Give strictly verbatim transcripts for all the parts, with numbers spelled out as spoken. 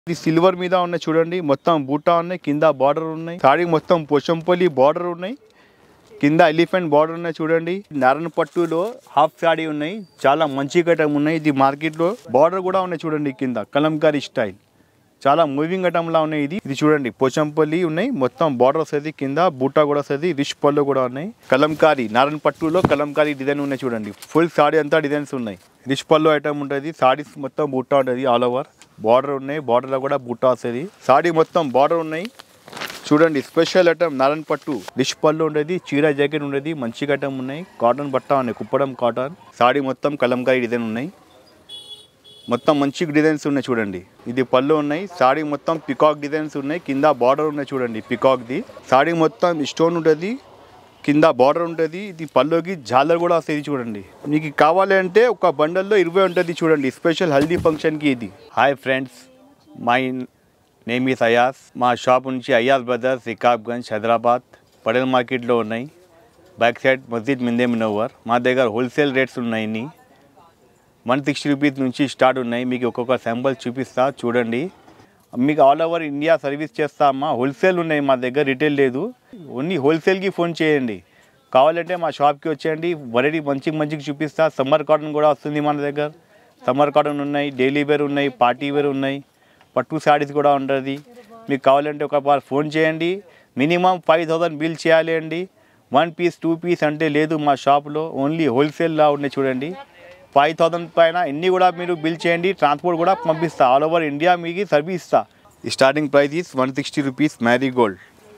ఇది సిల్వర్ మీద ఉన్నాయి చూడండి, మొత్తం బూటా ఉన్నాయి, కింద బార్డర్ ఉన్నాయి. సారీ మొత్తం పోచంపల్లి బార్డర్ ఉన్నాయి, కింద ఎలిఫెంట్ బార్డర్ ఉన్నాయి చూడండి. నారాయణ పట్టులో హాఫ్ సారీ ఉన్నాయి, చాలా మంచి ఐటమ్ ఉన్నాయి. ఇది మార్కెట్లో బార్డర్ కూడా ఉన్నాయి చూడండి, కింద కలంకారీ స్టైల్ చాలా మూవింగ్ ఐటమ్ లా ఉన్నాయి. ఇది ఇది చూడండి పోచంపల్లి ఉన్నాయి, మొత్తం బార్డర్ వస్తుంది, కింద బూటా కూడా వస్తుంది, రిష్ పళ్ళు కూడా ఉన్నాయి. కలంకారీ నారాయణ పట్టులో కలంకారీ డిజైన్ ఉన్నాయి చూడండి, ఫుల్ సారీ అంతా డిజైన్స్ ఉన్నాయి. రిష్ పళ్ళు ఐటమ్ ఉంటుంది, సారీస్ మొత్తం బూటా ఉంటుంది, ఆల్ ఓవర్ బార్డర్ ఉన్నాయి, బార్డర్లో కూడా బూటా వస్తుంది. సారీ మొత్తం బార్డర్ ఉన్నాయి చూడండి. స్పెషల్ ఐటమ్ నారాయణ పట్టు, రిష్ పళ్ళు ఉండేది, చీర జాకెట్ ఉండేది, మంచి ఐటమ్ ఉన్నాయి. కాటన్ బట్ట ఉన్నాయి, కుప్పడం కాటన్. సారీ మొత్తం కలంకారీ డిజైన్ ఉన్నాయి, మొత్తం మంచి డిజైన్స్ ఉన్నాయి చూడండి. ఇది పళ్ళు ఉన్నాయి, సారీ మొత్తం పికాక్ డిజైన్స్ ఉన్నాయి, కింద బార్డర్ ఉన్నాయి చూడండి పికాక్ది. సారీ మొత్తం స్టోన్ ఉంటుంది, కింద బార్డర్ ఉంటుంది. ఇది పళ్ళుకి జాలర్ కూడా వస్తుంది చూడండి. మీకు కావాలి అంటే ఒక బండల్లో ఇరవై ఉంటుంది చూడండి, స్పెషల్ హల్దీ ఫంక్షన్కి ఇది. Hi friends, my name is Ayas. మా షాప్ నుంచి అయాస్ బ్రదర్స్, రికాబ్గంజ్, హైదరాబాద్, పడేల్ మార్కెట్లో ఉన్నాయి. బ్యాక్ సైడ్ మస్జిద్ మిందే మినోవర్. మా దగ్గర హోల్సేల్ రేట్స్ ఉన్నాయి, వన్ సిక్స్టీ రూపీస్ నుంచి స్టార్ట్ ఉన్నాయి. మీకు ఒక్కొక్క శాంపుల్ చూపిస్తా చూడండి. మీకు ఆల్ ఓవర్ ఇండియా సర్వీస్ చేస్తామా. హోల్సేల్ ఉన్నాయి మా దగ్గర, రిటైల్ లేదు. ఓన్లీ హోల్సేల్కి ఫోన్ చేయండి. కావాలంటే మా షాప్కి వచ్చేయండి, వెరైటీ మంచి మంచిగా చూపిస్తా. సమ్మర్ కాటన్ కూడా వస్తుంది మన దగ్గర, సమ్మర్ కాటన్ ఉన్నాయి, డైలీ వేర్ ఉన్నాయి, పార్టీ వేర్ ఉన్నాయి, పట్టు శారీస్ కూడా ఉంటుంది. మీకు కావాలంటే ఒక బార్ ఫోన్ చేయండి. మినిమం ఫైవ్ థౌసండ్ బిల్ చేయాలి అండి. వన్ పీస్ టూ పీస్ అంటే లేదు మా షాప్లో, ఓన్లీ హోల్సేల్లా ఉన్నాయి చూడండి. ఫైవ్ థౌసండ్ పైన ఎన్ని కూడా మీరు బిల్ చేయండి, ట్రాన్స్పోర్ట్ కూడా పంపిస్తా. ఆల్ ఓవర్ ఇండియా మీకు సర్వీస్ ఇస్తా. Starting price is one sixty rupees marigold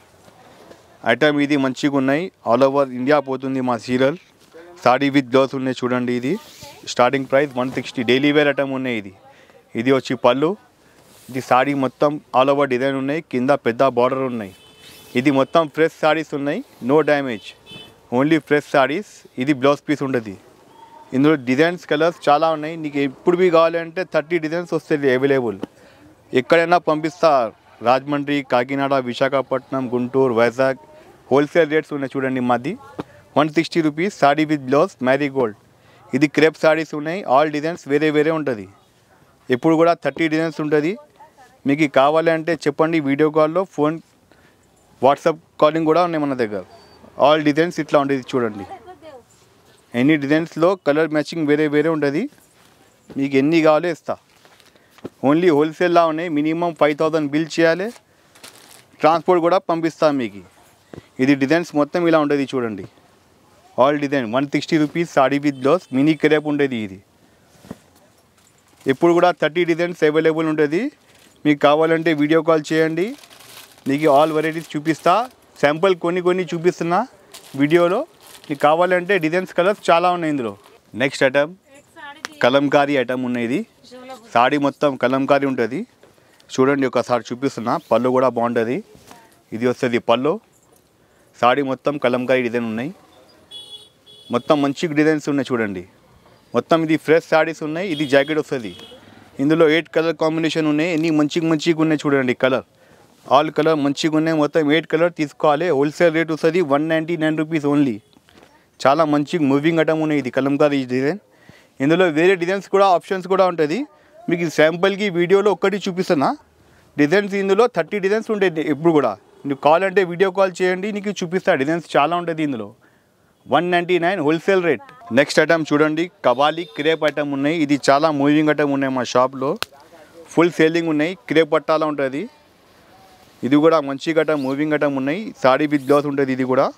item. ఇది మంచిగా ఉన్నాయి, ఆల్ ఓవర్ ఇండియా పోతుంది మా సీరియల్. సాడీ విత్ బ్లౌజ్ ఉన్నాయి చూడండి. ఇది starting price one sixty. Daily wear item ఉన్నాయి. ఇది ఇది వచ్చి పళ్ళు. ఇది సాడీ మొత్తం ఆల్ ఓవర్ డిజైన్ ఉన్నాయి, కింద పెద్ద బార్డర్ ఉన్నాయి. ఇది మొత్తం ఫ్రెష్ సారీస్ ఉన్నాయి, no damage, only fresh sarees. ఇది బ్లౌజ్ పీస్ ఉంటుంది. ఇందులో డిజైన్స్ కలర్స్ చాలా ఉన్నాయి. నీకు ఎప్పుడు బి కావాలంటే థర్టీ డిజైన్స్ వస్తుంది అవైలబుల్. ఎక్కడైనా పంపిస్తా, రాజమండ్రి, కాకినాడ, విశాఖపట్నం, గుంటూరు, వైజాగ్. హోల్సేల్ రేట్స్ ఉన్నాయి చూడండి మాది. One sixty rupees sari with blouse marigold. ఇది క్రేప్ సారీస్ ఉన్నాయి, ఆల్ డిజైన్స్ వేరే వేరే ఉంటుంది. ఎప్పుడు కూడా థర్టీ డిజైన్స్ ఉంటుంది. మీకు కావాలంటే చెప్పండి, వీడియో కాల్లో, ఫోన్, వాట్సాప్ కాలింగ్ కూడా ఉన్నాయి మన దగ్గర. ఆల్ డిజైన్స్ ఇట్లా ఉండేది చూడండి. ఎన్ని డిజైన్స్లో కలర్ మ్యాచింగ్ వేరే వేరే ఉంటుంది. మీకు ఎన్ని కావాలో ఇస్తా. ఓన్లీ హోల్సేల్లా ఉన్నాయి, మినిమం ఫైవ్ థౌసండ్ బిల్ చేయాలి, ట్రాన్స్పోర్ట్ కూడా పంపిస్తాను మీకు. ఇది డిజైన్స్ మొత్తం ఇలా ఉంటుంది చూడండి, all design. One sixty rupees sari with blouse, mini crepe ఉండేది. ఇది ఎప్పుడు కూడా థర్టీ డిజైన్స్ అవైలబుల్ ఉంటుంది. మీకు కావాలంటే వీడియో కాల్ చేయండి, మీకు ఆల్ వెరైటీస్ చూపిస్తా. శాంపుల్ కొన్ని కొన్ని చూపిస్తున్నా వీడియోలో. మీకు కావాలంటే డిజైన్స్ కలర్స్ చాలా ఉన్నాయి ఇందులో. నెక్స్ట్ ఐటమ్ కలంకారీ ఐటమ్ ఉన్నాయి. ఇది సాడీ మొత్తం కలంకారీ ఉంటుంది చూడండి, ఒకసారి చూపిస్తున్నా. పళ్ళు కూడా బాగుంటుంది. ఇది వస్తుంది పళ్ళు. సాడీ మొత్తం కలంకారీ డిజైన్ ఉన్నాయి, మొత్తం మంచి డిజైన్స్ ఉన్నాయి చూడండి. మొత్తం ఇది ఫ్రెష్ సాడీస్ ఉన్నాయి. ఇది జాకెట్ వస్తుంది. ఇందులో ఎయిట్ కలర్ కాంబినేషన్ ఉన్నాయి, ఎన్ని మంచిగా మంచిగా ఉన్నాయి చూడండి. కలర్ ఆల్ కలర్ మంచిగా ఉన్నాయి, మొత్తం ఎయిట్ కలర్ తీసుకోవాలి. హోల్సేల్ రేట్ వస్తుంది one ninety nine rupees only. చాలా మంచి మూవింగ్ ఐటమ్ ఉన్నాయి. ఇది కలంకారీ డిజైన్. ఇందులో వేరే డిజైన్స్ కూడా ఆప్షన్స్ కూడా ఉంటుంది. మీకు శాంపుల్కి వీడియోలో ఒక్కటి చూపిస్తున్నా. డిజైన్స్ ఇందులో థర్టీ డిజైన్స్ ఉంటాయి ఎప్పుడు కూడా. నీకు కాల్ అంటే వీడియో కాల్ చేయండి, నీకు చూపిస్తా. డిజైన్స్ చాలా ఉంటుంది ఇందులో. One ninety nine wholesale rate. Next item చూడండి, కబాలీ క్రేప్ ఐటమ్ ఉన్నాయి. ఇది చాలా మూవింగ్ ఐటమ్ ఉన్నాయి మా షాప్లో, ఫుల్ సేలింగ్ ఉన్నాయి. క్రేప్ పట్టాలా ఉంటుంది. ఇది కూడా మంచి ఐటమ్, మూవింగ్ ఐటమ్ ఉన్నాయి. సాడీ విత్ బ్లౌజ్ ఉంటుంది. ఇది కూడా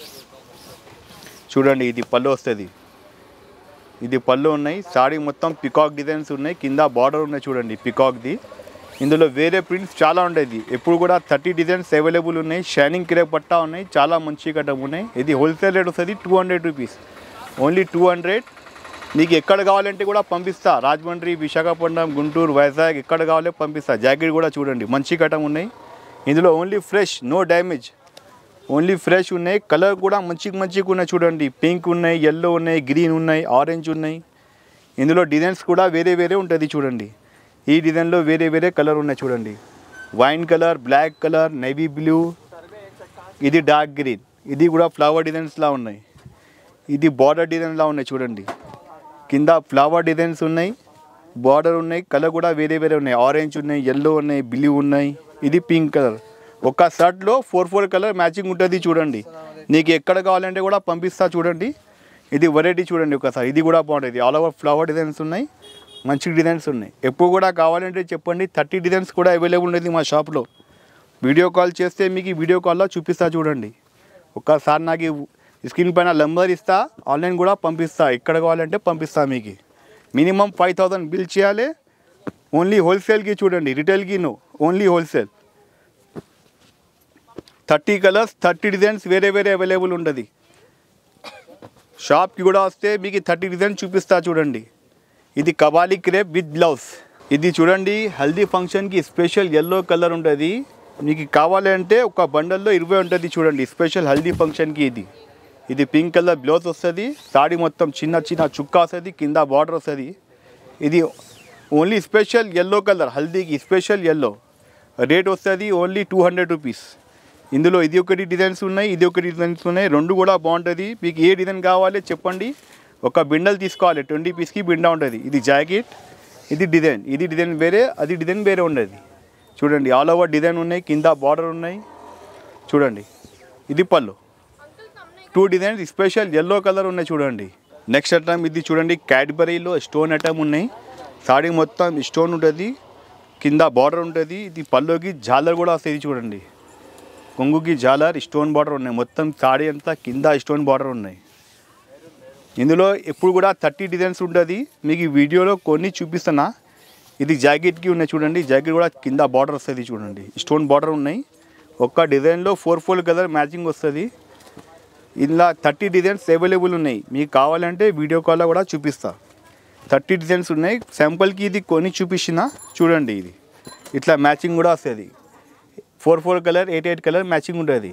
చూడండి. ఇది పళ్ళు వస్తుంది. ఇది పళ్ళు ఉన్నాయి. సాడీ మొత్తం పికాక్ డిజైన్స్ ఉన్నాయి, కింద బార్డర్ ఉన్నాయి చూడండి పికాక్ది. ఇందులో వేరే ప్రింట్స్ చాలా ఉండేది. ఎప్పుడు కూడా థర్టీ డిజైన్స్ అవైలబుల్ ఉన్నాయి. షైనింగ్ క్రేప్ పట్టా ఉన్నాయి, చాలా మంచి ఐటమ్ ఉన్నాయి. ఇది హోల్సేల్ రేట్ వస్తుంది two hundred rupees only two hundred. మీకు ఎక్కడ కావాలంటే కూడా పంపిస్తా. రాజమండ్రి, విశాఖపట్నం, గుంటూరు, వైజాగ్ ఎక్కడ కావాలో పంపిస్తా. జాకెట్ కూడా చూడండి మంచి ఐటమ్ ఉన్నాయి. ఇందులో only fresh, no damage, only fresh ఉన్నాయి. కలర్ కూడా మంచి మంచిగా ఉన్నాయి చూడండి. పింక్ ఉన్నాయి, ఎల్లో ఉన్నాయి, గ్రీన్ ఉన్నాయి, ఆరెంజ్ ఉన్నాయి. ఇందులో డిజైన్స్ కూడా వేరే వేరే ఉంటుంది చూడండి. ఈ డిజైన్లో వేరే వేరే కలర్ ఉన్నాయి చూడండి. Wine colour, black colour, navy blue, ఇది డార్క్ గ్రీన్. ఇది కూడా ఫ్లవర్ డిజైన్స్లా ఉన్నాయి. ఇది బార్డర్ డిజైన్లా ఉన్నాయి చూడండి. కింద ఫ్లవర్ డిజైన్స్ ఉన్నాయి, బార్డర్ ఉన్నాయి, కలర్ కూడా వేరే వేరే ఉన్నాయి, ఆరెంజ్ ఉన్నాయి, ఎల్లో ఉన్నాయి, బ్లూ ఉన్నాయి, ఇది పింక్ కలర్. ఒక షర్ట్లో ఫోర్ ఫోర్ కలర్ మ్యాచింగ్ ఉంటుంది చూడండి. నీకు ఎక్కడ కావాలంటే కూడా పంపిస్తా చూడండి. ఇది వెరైటీ చూడండి ఒకసారి, ఇది కూడా బాగుంటుంది. ఆల్ ఓవర్ ఫ్లవర్ డిజైన్స్ ఉన్నాయి, మంచి డిజైన్స్ ఉన్నాయి. ఎప్పుడు కూడా కావాలంటే చెప్పండి, థర్టీ డిజైన్స్ కూడా అవైలబుల్ ఉంటుంది మా షాప్లో. వీడియో కాల్ చేస్తే మీకు వీడియో కాల్లో చూపిస్తా చూడండి. ఒక్కసారి నాకు స్క్రీన్ పైన నంబర్ ఇస్తా, ఆన్లైన్ కూడా పంపిస్తా, ఎక్కడ కావాలంటే పంపిస్తా. మీకు మినిమం ఫైవ్ థౌసండ్ బిల్ చేయాలి. ఓన్లీ హోల్సేల్కి చూడండి, రిటైల్కి no, only wholesale. Thirty colours thirty designs వేరే వేరే అవైలబుల్ ఉంటుంది. షాప్కి కూడా వస్తే మీకు థర్టీ డిజైన్స్ చూపిస్తా చూడండి. ఇది కబాలీ క్రేప్ విత్ బ్లౌజ్. ఇది చూడండి, హల్దీ ఫంక్షన్కి స్పెషల్ ఎల్లో కలర్ ఉంటుంది. మీకు కావాలంటే ఒక బండల్లో ఇరవై ఉంటుంది చూడండి, స్పెషల్ హల్దీ ఫంక్షన్కి. ఇది ఇది పింక్ కలర్ బ్లౌజ్ వస్తుంది, సాడీ మొత్తం చిన్న చిన్న చుక్క వస్తుంది, కింద బార్డర్ వస్తుంది. ఇది ఓన్లీ స్పెషల్ ఎల్లో కలర్, హల్దీకి స్పెషల్ ఎల్లో. రేట్ వస్తుంది ఓన్లీ టూ హండ్రెడ్ రూపీస్. ఇందులో ఇది ఒకటి డిజైన్స్ ఉన్నాయి, ఇది ఒకటి డిజైన్స్ ఉన్నాయి, రెండు కూడా బాగుంటుంది. మీకు ఏ డిజైన్ కావాలి చెప్పండి, ఒక బిండల్ తీసుకోవాలి, ట్వంటీ పీస్కి బిండా ఉంటుంది. ఇది జాకెట్, ఇది డిజైన్, ఇది డిజైన్ వేరే, అది డిజైన్ వేరే ఉండదు. చూడండి, ఆల్ ఓవర్ డిజైన్ ఉన్నాయి, కింద బార్డర్ ఉన్నాయి చూడండి. ఇది పళ్ళు, two designs special yellow colour ఉన్నాయి చూడండి. నెక్స్ట్ ఐటమ్ ఇది చూడండి, క్యాడ్బరీలో స్టోన్ ఐటమ్ ఉన్నాయి. సాడీ మొత్తం స్టోన్ ఉంటుంది, కింద బార్డర్ ఉంటుంది. ఇది పళ్ళుకి జాలర్ కూడా వస్తుంది చూడండి, కొంగుకి జాలర్, స్టోన్ బార్డర్ ఉన్నాయి. మొత్తం సాడీ అంతా కింద స్టోన్ బార్డర్ ఉన్నాయి. ఇందులో ఎప్పుడు కూడా థర్టీ డిజైన్స్ ఉంటుంది. మీకు ఈ వీడియోలో కొన్ని చూపిస్తున్నా. ఇది జాకెట్కి ఉన్నాయి చూడండి, జాకెట్ కూడా కింద బార్డర్ వస్తుంది చూడండి, స్టోన్ బార్డర్ ఉన్నాయి. ఒక్క డిజైన్లో ఫోర్ ఫోర్ కలర్ మ్యాచింగ్ వస్తుంది. ఇలా థర్టీ డిజైన్స్ అవైలబుల్ ఉన్నాయి. మీకు కావాలంటే వీడియో కాల్లో కూడా చూపిస్తా. థర్టీ డిజైన్స్ ఉన్నాయి. శాంపుల్కి ఇది కొన్ని చూపించిన చూడండి. ఇది ఇట్లా మ్యాచింగ్ కూడా వస్తుంది, four four colour, eight eight colour matching ఉంటుంది.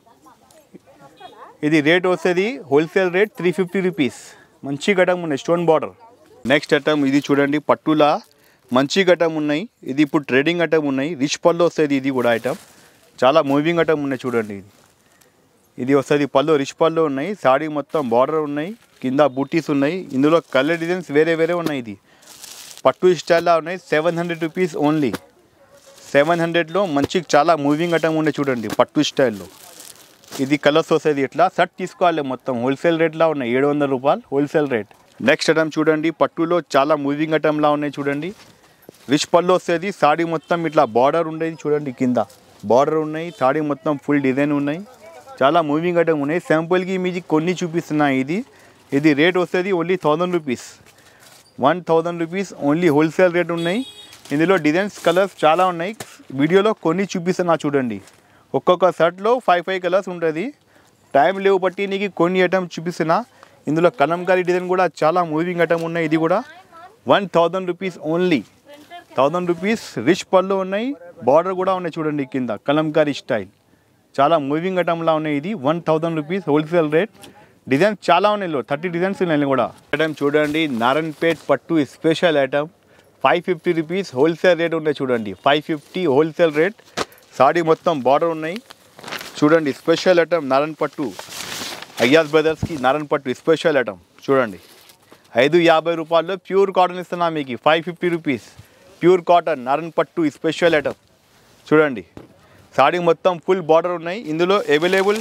ఇది రేట్ వస్తుంది wholesale rate three fifty rupees. మంచి గటం ఉన్నాయి, స్టోన్ బార్డర్. నెక్స్ట్ ఐటమ్ ఇది చూడండి, పట్టులా మంచి గటం ఉన్నాయి. ఇది ఇప్పుడు ట్రేడింగ్ ఐటమ్ ఉన్నాయి, రిచ్ పళ్ళు వస్తుంది. ఇది కూడా ఐటమ్ చాలా మూవింగ్ ఐటమ్ ఉన్నాయి చూడండి. ఇది ఇది వస్తుంది పళ్ళు, రిచ్ పళ్ళు ఉన్నాయి. సాడీ మొత్తం బార్డర్ ఉన్నాయి, కింద బూటీస్ ఉన్నాయి. ఇందులో కలర్ డిజైన్స్ వేరే వేరే ఉన్నాయి. ఇది పట్టు స్టైల్లో ఉన్నాయి. Seven hundred rupees only. Seven హండ్రెడ్లో మంచి చాలా మూవింగ్ ఐటమ్ ఉన్నాయి చూడండి, పట్టు స్టైల్లో. ఇది కలర్స్ వస్తుంది. ఇట్లా షర్ట్ తీసుకోవాలి, మొత్తం హోల్సేల్ రేట్లా ఉన్నాయి, ఏడు వందల రూపాయలు హోల్సేల్ రేట్. నెక్స్ట్ ఐటమ్ చూడండి, పట్టులో చాలా మూవింగ్ ఐటమ్లా ఉన్నాయి చూడండి. రిచ్ పళ్ళు వస్తుంది, సాడీ మొత్తం ఇట్లా బార్డర్ ఉండేది చూడండి, కింద బార్డర్ ఉన్నాయి. సాడీ మొత్తం ఫుల్ డిజైన్ ఉన్నాయి, చాలా మూవింగ్ ఐటమ్ ఉన్నాయి. శాంపుల్కి మీకు కొన్ని చూపిస్తున్నాయి. ఇది ఇది రేట్ వస్తుంది only thousand rupees, one thousand rupees only wholesale rate ఉన్నాయి. ఇందులో డిజైన్స్ కలర్స్ చాలా ఉన్నాయి. వీడియోలో కొన్ని చూపిస్తున్నా చూడండి. ఒక్కొక్క షర్ట్లో ఫైవ్ ఫైవ్ కలర్స్ ఉంటుంది. టైం లేవు బట్టి నీకు కొన్ని ఐటమ్ చూపిస్తున్నా. ఇందులో కలంకారీ డిజైన్ కూడా చాలా మూవింగ్ ఐటమ్ ఉన్నాయి. ఇది కూడా one thousand rupees only, thousand rupees. Rich పళ్ళు ఉన్నాయి, బార్డర్ కూడా ఉన్నాయి చూడండి, కింద కలంకారీ స్టైల్. చాలా మూవింగ్ ఐటమ్లా ఉన్నాయి. ఇది one thousand rupees wholesale rate. Designs చాలా ఉన్నాయి, థర్టీ డిజైన్స్ ఉన్నాయి కూడా. ఐటమ్ చూడండి, నారాయణపేట్ పట్టు special item, five fifty rupees wholesale rate ఉన్నాయి చూడండి, five fifty wholesale rate. Sari మొత్తం బార్డర్ ఉన్నాయి చూడండి. స్పెషల్ ఐటమ్ నారాయణ పట్టు, అయ్యాస్ బ్రదర్స్కి నారాయణ పట్టు స్పెషల్ ఐటమ్ చూడండి. ఐదు యాభై రూపాయల్లో ప్యూర్ కాటన్ ఇస్తున్నా మీకు, five fifty rupees pure cotton Narayan పట్టు స్పెషల్ ఐటమ్ చూడండి. సాడీ మొత్తం ఫుల్ బార్డర్ ఉన్నాయి. ఇందులో అవైలబుల్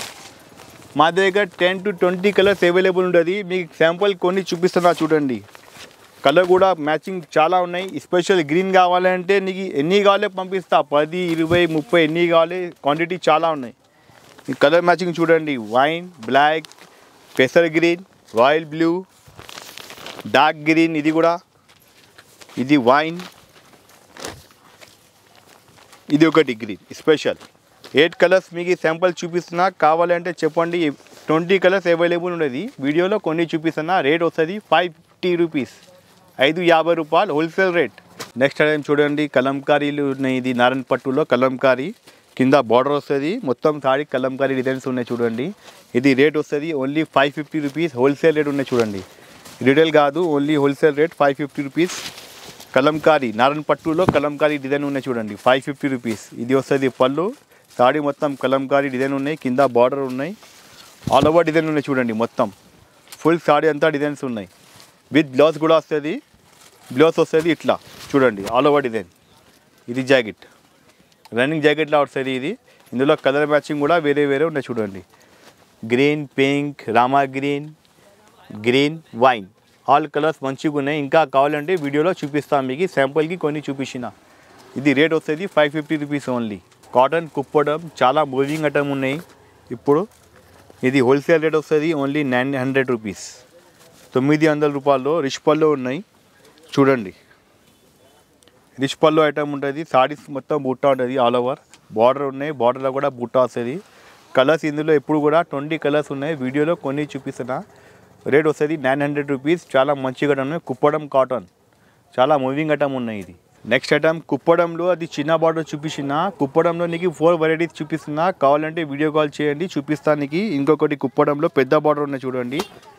మా దగ్గర ten to twenty colours available ఉంటుంది. మీకు శాంపుల్ కొన్ని చూపిస్తున్నా చూడండి. కలర్ కూడా మ్యాచింగ్ చాలా ఉన్నాయి. స్పెషల్ గ్రీన్ కావాలంటే నీకు ఎన్ని కావాలో పంపిస్తా, పది ఇరవై ముప్పై ఎన్ని కావాలి, క్వాంటిటీ చాలా ఉన్నాయి. ఈ కలర్ మ్యాచింగ్ చూడండి, వైన్, బ్లాక్, పెసర్ green, royal blue, dark green. ఇది కూడా ఇది వైన్, ఇది ఒకటి గ్రీన్ స్పెషల్. ఎయిట్ కలర్స్ మీకు శాంపుల్ చూపిస్తున్నా, కావాలంటే చెప్పండి. ట్వంటీ కలర్స్ అవైలబుల్ ఉండేది. వీడియోలో కొన్ని చూపిస్తున్నా. రేట్ వస్తుంది ఫైవ్ ఫిఫ్టీ రూపీస్, ఐదు యాభై రూపాయలు హోల్సేల్ రేట్. నెక్స్ట్ టైం చూడండి, కలంకారీలు ఉన్నాయి. ఇది నారాయణ పట్టులో కలంకారీ, కింద బార్డర్ వస్తుంది, మొత్తం సాడీ కలంకారీ డిజైన్స్ ఉన్నాయి చూడండి. ఇది రేట్ వస్తుంది only five fifty rupees wholesale rate ఉన్నాయి చూడండి. రిటైల్ కాదు, only wholesale rate five fifty rupees. Kalamkari Narayan పట్టులో కలంకారీ డిజైన్ ఉన్నాయి చూడండి, ఫైవ్ ఫిఫ్టీ రూపీస్. ఇది వస్తుంది పళ్ళు, సాడీ మొత్తం కలంకారీ డిజైన్ ఉన్నాయి, కింద బార్డర్ ఉన్నాయి, ఆల్ ఓవర్ డిజైన్ ఉన్నాయి చూడండి. మొత్తం ఫుల్ సాడీ అంతా డిజైన్స్ ఉన్నాయి. విత్ బ్లౌజ్ కూడా వస్తుంది. బ్లౌజ్ వస్తుంది ఇట్లా చూడండి, ఆల్ ఓవర్ డిజైన్. ఇది జాకెట్, రన్నింగ్ జాకెట్లా వస్తుంది ఇది. ఇందులో కలర్ మ్యాచింగ్ కూడా వేరే వేరే ఉన్నాయి చూడండి. Green, pink, Rama green, green, wine, all colours మంచిగా ఉన్నాయి. ఇంకా కావాలంటే వీడియోలో చూపిస్తాను మీకు, శాంపుల్కి కొన్ని చూపించిన. ఇది రేట్ వస్తుంది five fifty rupees only. Cotton Kuppadam చాలా మూవింగ్ ఐటమ్ ఉన్నాయి ఇప్పుడు. ఇది హోల్సేల్ రేట్ వస్తుంది ఓన్లీ నైన్ హండ్రెడ్ రూపీస్. తొమ్మిది వందల రూపాయల్లో రిచ్ పళ్ళు ఉన్నాయి చూడండి. రిచ్ పళ్ళు ఐటమ్ ఉంటుంది. సారీస్ మొత్తం బుట్ట ఉంటుంది, ఆల్ ఓవర్ బార్డర్ ఉన్నాయి. బార్డర్లో కూడా బుట్ట వస్తుంది. కలర్స్ ఇందులో ఎప్పుడు కూడా ట్వంటీ కలర్స్ ఉన్నాయి. వీడియోలో కొన్ని చూపిస్తున్నా. రేట్ వస్తుంది నైన్ హండ్రెడ్ రూపీస్. చాలా మంచిగా ఉన్నాయి. కుప్పడం కాటన్ చాలా మూవింగ్ ఐటమ్ ఉన్నాయి ఇది. నెక్స్ట్ ఐటమ్ కుప్పడంలో అది చిన్న బార్డర్ చూపిస్తున్నా. కుప్పడంలో నీకు ఫోర్ వెరైటీస్ చూపిస్తున్నా. కావాలంటే వీడియో కాల్ చేయండి, చూపిస్తానికి. ఇంకొకటి కుప్పడంలో పెద్ద బార్డర్ ఉన్నాయి చూడండి.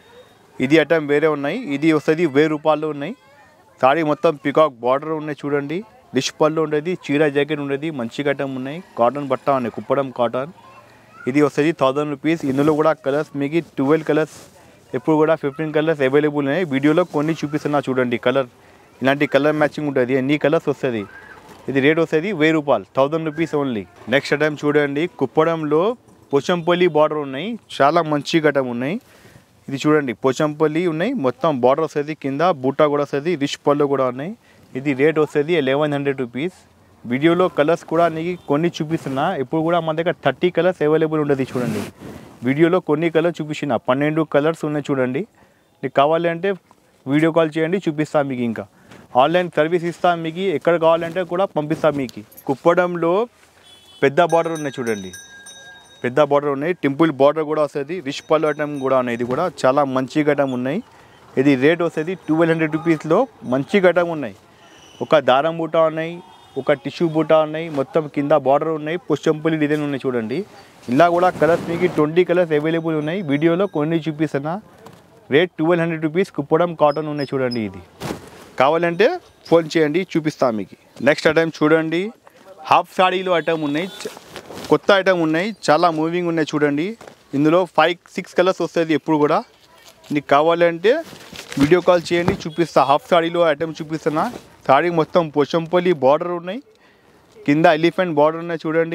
ఇది ఐటమ్ వేరే ఉన్నాయి. ఇది వస్తుంది వెయ్యి రూపాయలు ఉన్నాయి. సారీ మొత్తం పికాక్ బార్డర్ ఉన్నాయి చూడండి. రిచ్ పళ్ళు ఉండేది, చీర జాకెట్ ఉండేది, మంచి ఐటమ్ ఉన్నాయి. కాటన్ బట్ట ఉన్నాయి, కుప్పడం కాటన్. ఇది వస్తుంది థౌజండ్ రూపీస్. ఇందులో కూడా కలర్స్ మీకు ట్వెల్వ్ కలర్స్, ఎప్పుడు కూడా ఫిఫ్టీన్ కలర్స్ అవైలబుల్ ఉన్నాయి. వీడియోలో కొన్ని చూపిస్తున్నా చూడండి. కలర్ ఇలాంటి కలర్ మ్యాచింగ్ ఉంటుంది, ఎన్ని కలర్స్ వస్తుంది. ఇది రేట్ వస్తుంది వెయ్యి రూపాయలు, thousand rupees only. Next item చూడండి. కుప్పడంలో పోచంపల్లి బార్డర్ ఉన్నాయి, చాలా మంచి ఐటమ్ ఉన్నాయి. ఇది చూడండి, పోచంపల్లి ఉన్నాయి. మొత్తం బార్డర్ వస్తుంది, కింద బూటా కూడా వస్తుంది, రిచ్ పళ్ళు కూడా ఉన్నాయి. ఇది రేట్ వస్తుంది లెవెన్ హండ్రెడ్ రూపీస్. వీడియోలో కలర్స్ కూడా నీకు కొన్ని చూపిస్తున్నా. ఇప్పుడు కూడా మన దగ్గర థర్టీ కలర్స్ అవైలబుల్ ఉంటుంది చూడండి. వీడియోలో కొన్ని కలర్స్ చూపిస్తున్నా, పన్నెండు కలర్స్ ఉన్నాయి చూడండి. నీకు కావాలి అంటే వీడియో కాల్ చేయండి, చూపిస్తాను మీకు. ఇంకా ఆన్లైన్ సర్వీస్ ఇస్తాను మీకు, ఎక్కడ కావాలంటే కూడా పంపిస్తాను మీకు. కుప్పడంలో పెద్ద బార్డర్ ఉన్నాయి చూడండి, పెద్ద బార్డర్ ఉన్నాయి. టెంపుల్ బార్డర్ కూడా వస్తుంది, రిచ్ పళ్ళు ఐటమ్ కూడా ఉన్నాయి. ఇది కూడా చాలా మంచి ఐటమ్ ఉన్నాయి. ఇది రేట్ వస్తుంది ట్వెల్వ్ హండ్రెడ్ రూపీస్లో మంచి ఐటమ్ ఉన్నాయి. ఒక దారం బూట ఉన్నాయి, ఒక టిష్యూ బూట ఉన్నాయి, మొత్తం కింద బార్డర్ ఉన్నాయి, పోచంపల్లి డిజైన్ ఉన్నాయి చూడండి. ఇలా కూడా కలర్స్ మీకు ట్వంటీ కలర్స్ అవైలబుల్ ఉన్నాయి. వీడియోలో కొన్ని చూపిస్తున్నా. Rate twelve hundred rupees. Kuppadam cotton ఉన్నాయి చూడండి. ఇది కావాలంటే ఫోన్ చేయండి, చూపిస్తాను మీకు. నెక్స్ట్ ఐటమ్ చూడండి. హాఫ్ సాడీలో ఐటమ్ ఉన్నాయి, కొత్త ఐటమ్ ఉన్నాయి, చాలా మూవింగ్ ఉన్నాయి చూడండి. ఇందులో ఫైవ్ సిక్స్ కలర్స్ వస్తుంది ఎప్పుడు కూడా. నీకు కావాలంటే వీడియో కాల్ చేయండి, చూపిస్తా. హాఫ్ సాడీలో ఐటమ్ చూపిస్తున్నా. సాడీ మొత్తం పోచంపల్లి బార్డర్ ఉన్నాయి, కింద ఎలిఫెంట్ బార్డర్ ఉన్నాయి చూడండి.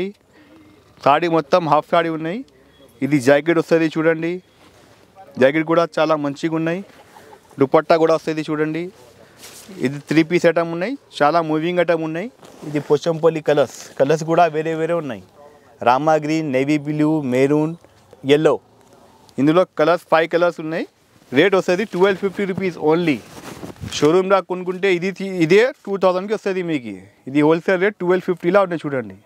సాడీ మొత్తం హాఫ్ సాడీ ఉన్నాయి. ఇది జాకెట్ వస్తుంది చూడండి. జాకెట్ కూడా చాలా మంచిగా ఉన్నాయి. దుపట్టా కూడా వస్తుంది చూడండి. ఇది త్రీ పీస్ ఐటమ్ ఉన్నాయి, చాలా మూవింగ్ ఐటమ్ ఉన్నాయి. ఇది పోచంపల్లి కలర్స్, కలర్స్ కూడా వేరే వేరే ఉన్నాయి. Rama green, navy blue, maroon, yellow. ఇందులో కలర్స్ ఫైవ్ కలర్స్ ఉన్నాయి. రేట్ వస్తుంది ట్వెల్వ్ ఫిఫ్టీ రూపీస్ ఓన్లీ. షోరూమ్లో కొనుక్కుంటే ఇది ఇదే టూ థౌజండ్కి వస్తుంది మీకు. ఇది హోల్సేల్ రేట్ ట్వెల్వ్ ఫిఫ్టీలా ఉన్నాయి చూడండి.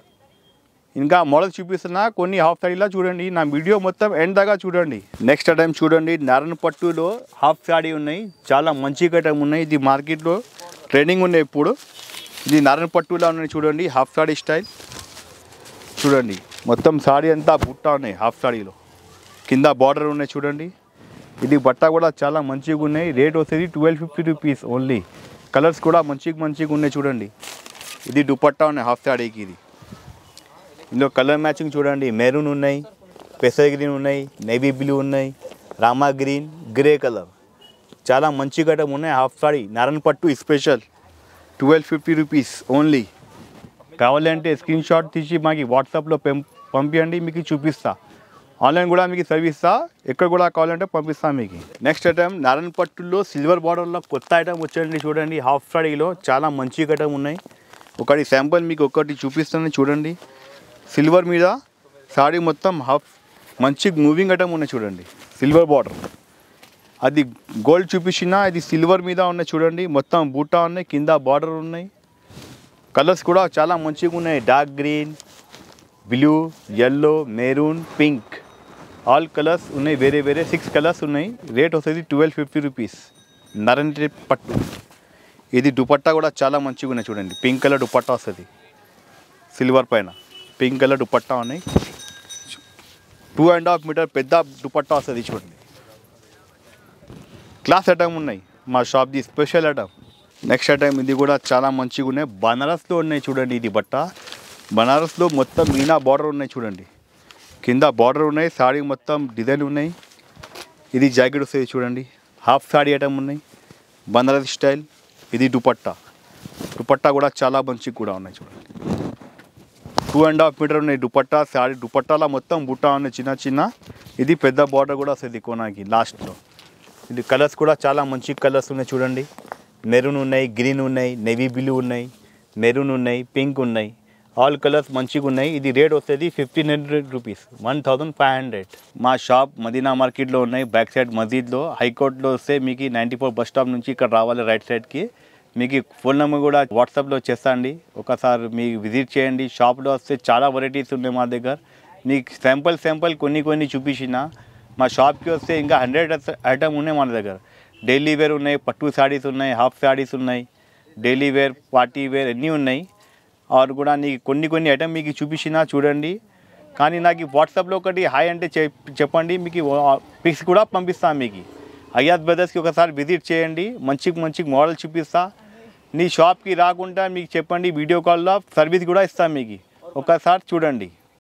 ఇంకా మోడల్స్ చూపిస్తున్నా, కొన్ని హాఫ్ సాడీలా చూడండి. నా వీడియో మొత్తం ఎండ్ దాకా చూడండి. నెక్స్ట్ ఐటమ్ చూడండి. నారాయణ పట్టులో హాఫ్ సాడీ ఉన్నాయి, చాలా మంచి ఐటమ్ ఉన్నాయి. ఇది మార్కెట్లో ట్రెండింగ్ ఉన్నాయి ఇప్పుడు. ఇది నారాయణ పట్టులా ఉన్నాయి చూడండి, హాఫ్ సాడీ స్టైల్ చూడండి. మొత్తం సాడీ అంతా బుట్ట ఉన్నాయి హాఫ్ సాడీలో, కింద బార్డర్ ఉన్నాయి చూడండి. ఇది బట్ట కూడా చాలా మంచిగా ఉన్నాయి. రేట్ వచ్చేది twelve fifty rupees only. Colours కూడా మంచిగా మంచిగా ఉన్నాయి చూడండి. ఇది దుపట్టా ఉన్నాయి హాఫ్ సాడీకి. ఇది ఇందులో కలర్ మ్యాచింగ్ చూడండి. మెరూన్ ఉన్నాయి, పెసర్ గ్రీన్ ఉన్నాయి, నేవీ బ్లూ ఉన్నాయి, రామా గ్రీన్, గ్రే కలర్. చాలా మంచి ఐటమ్ ఉన్నాయి. హాఫ్ సాడీ నారాయణ పట్టు special twelve fifty rupees only. కావాలంటే స్క్రీన్ షాట్ తీసి మాకు వాట్సాప్లో పంపించండి, మీకు చూపిస్తా. ఆన్లైన్ కూడా మీకు సర్వీస్ ఇస్తా, ఎక్కడ కూడా కావాలంటే పంపిస్తాను మీకు. నెక్స్ట్ ఐటమ్ నారాయణ పట్టులో సిల్వర్ బార్డర్లో కొత్త ఐటమ్ వచ్చండి చూడండి. హాఫ్ సాడీలో చాలా మంచి ఐటమ్ ఉన్నాయి. ఒకటి శాంపుల్ మీకు ఒకటి చూపిస్తాను చూడండి. సిల్వర్ మీద సాడీ మొత్తం హాఫ్ మంచి మూవింగ్ ఐటమ్ ఉన్నాయి చూడండి. సిల్వర్ బార్డర్, అది గోల్డ్ చూపించినా ఇది సిల్వర్ మీద ఉన్నాయి చూడండి. మొత్తం బూటా ఉన్నాయి, కింద బార్డర్ ఉన్నాయి. కలర్స్ కూడా చాలా మంచిగా ఉన్నాయి. Dark green, blue, yellow, maroon, pink, all colours ఉన్నాయి. వేరే వేరే సిక్స్ కలర్స్ ఉన్నాయి. రేట్ వస్తుంది ట్వెల్వ్ ఫిఫ్టీ రూపీస్. నారాయణ పట్టు. ఇది దుపట్టా కూడా చాలా మంచిగా ఉన్నాయి చూడండి. పింక్ కలర్ దుపట్టా వస్తుంది, సిల్వర్ పైన పింక్ కలర్ దుపట్టా ఉన్నాయి. టూ అండ్ హాఫ్ మీటర్ పెద్ద దుపట్టా వస్తుంది చూడండి. క్లాస్ ఐటమ్ ఉన్నాయి, మా షాప్ది స్పెషల్ ఐటమ్. నెక్స్ట్ ఐటమ్ ఇది కూడా చాలా మంచిగా ఉన్నాయి. బనారస్లో ఉన్నాయి చూడండి. ఇది బట్ట బనారస్లో మొత్తం మీనా బార్డర్ ఉన్నాయి చూడండి. కింద బార్డర్ ఉన్నాయి, సాడీ మొత్తం డిజైన్ ఉన్నాయి. ఇది జాకెట్ వస్తుంది చూడండి. హాఫ్ సాడీ ఐటమ్ ఉన్నాయి, బనారస్ స్టైల్. ఇది దుపట్టా, దుపట్టా కూడా చాలా మంచిగా కూడా ఉన్నాయి చూడండి. టూ అండ్ హాఫ్ మీటర్ ఉన్నాయి దుపట్టా. శారీ దుపట్టాలో మొత్తం బుట్ట ఉన్నాయి చిన్న చిన్న. ఇది పెద్ద బార్డర్ కూడా వస్తుంది కోనాకి లాస్ట్లో. ఇది కలర్స్ కూడా చాలా మంచి కలర్స్ ఉన్నాయి చూడండి. మెరూన్ ఉన్నాయి, గ్రీన్ ఉన్నాయి, నేవీ బ్లూ ఉన్నాయి, మెరూన్ ఉన్నాయి, పింక్ ఉన్నాయి. ఆల్ కలర్స్ మంచిగా ఉన్నాయి. ఇది రేట్ వస్తుంది fifteen hundred rupees, one thousand five hundred. మా షాప్ మదీనా మార్కెట్లో ఉన్నాయి, బ్యాక్ సైడ్ మసీద్లో. హైకోర్టులో వస్తే మీకు నైంటీ ఫోర్ బస్ స్టాప్ నుంచి ఇక్కడ రావాలి రైట్ సైడ్కి. మీకు ఫోన్ నెంబర్ కూడా వాట్సాప్లో చేస్తాండి, ఒకసారి మీకు విజిట్ చేయండి. షాప్లో వస్తే చాలా వెరైటీస్ ఉన్నాయి మా దగ్గర. మీకు శాంపుల్ శాంపుల్ కొన్ని కొన్ని చూపించిన. మా షాప్కి వస్తే ఇంకా హండ్రెడ్ ఐటమ్ ఉన్నాయి మన దగ్గర. డైలీ వేర్ ఉన్నాయి, పట్టు శారీస్ ఉన్నాయి, హాఫ్ శారీస్ ఉన్నాయి, డైలీ వేర్, పార్టీ వేర్ అన్నీ ఉన్నాయి. ఆరు కూడా నీకు కొన్ని కొన్ని ఐటమ్ మీకు చూపించిన చూడండి. కానీ నాకు వాట్సాప్లో ఒకటి హాయ్ అంటే చెప్పండి, మీకు పిక్స్ కూడా పంపిస్తాను. మీకు అయాజ్ బ్రదర్స్కి ఒకసారి విజిట్ చేయండి, మంచి మంచి మోడల్ చూపిస్తా. నీ షాప్కి రాకుండా మీకు చెప్పండి, వీడియో కాల్లో సర్వీస్ కూడా ఇస్తాను. మీకు ఒకసారి చూడండి.